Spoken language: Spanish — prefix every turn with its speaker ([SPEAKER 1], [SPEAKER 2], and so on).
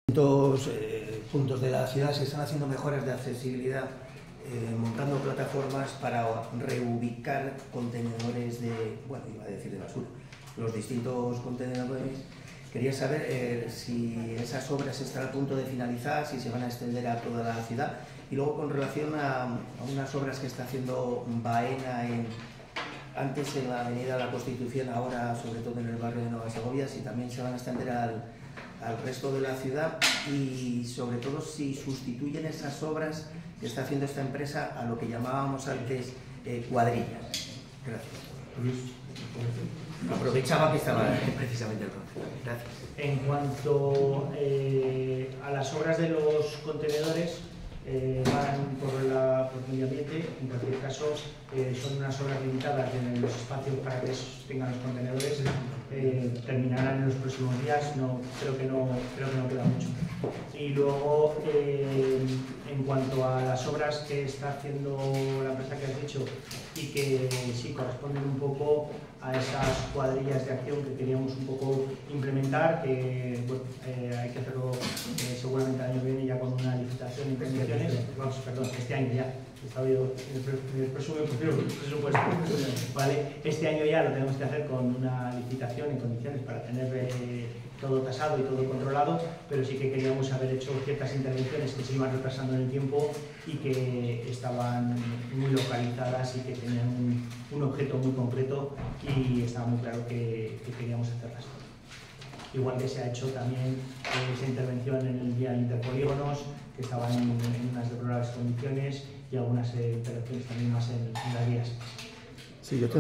[SPEAKER 1] distintos puntos de la ciudad se están haciendo mejoras de accesibilidad, montando plataformas para reubicar contenedores de, bueno, iba a decir de basura, los distintos contenedores. Quería saber si esas obras están a punto de finalizar, si se van a extender a toda la ciudad, y luego con relación a unas obras que está haciendo Baena antes en la Avenida de la Constitución, ahora sobre todo en el barrio de Nueva Segovia, si también se van a extender al resto de la ciudad, y sobre todo si sustituyen esas obras que está haciendo esta empresa a lo que llamábamos antes cuadrillas. Gracias. Aprovechaba que estaba precisamente el concepto. Gracias.
[SPEAKER 2] En cuanto a las obras de los contenedores, van por medio ambiente. En cualquier caso, son unas obras limitadas en los espacios para que tengan los contenedores. Terminarán en los próximos días, creo que no queda mucho. Y luego, en cuanto a las obras que está haciendo la empresa que has dicho y que sí corresponden un poco a esas cuadrillas de acción que queríamos un poco implementar, que bueno, hay que hacerlo seguramente el año que viene ya con una licitación en condiciones, este año ya, estaba yo en el presupuesto, ¿vale? Este año ya lo tenemos que hacer con una licitación en condiciones para tener todo tasado y todo controlado, pero sí que queríamos haber hecho ciertas intervenciones que se iban retrasando en el tiempo y que estaban muy localizadas y que tenían un objeto muy concreto, y estaba muy claro que queríamos hacerlas. Igual que se ha hecho también esa intervención en el Vía Interpolígonos, que estaban en unas deplorables condiciones, y algunas intervenciones también más en las vías.
[SPEAKER 1] Sí, yo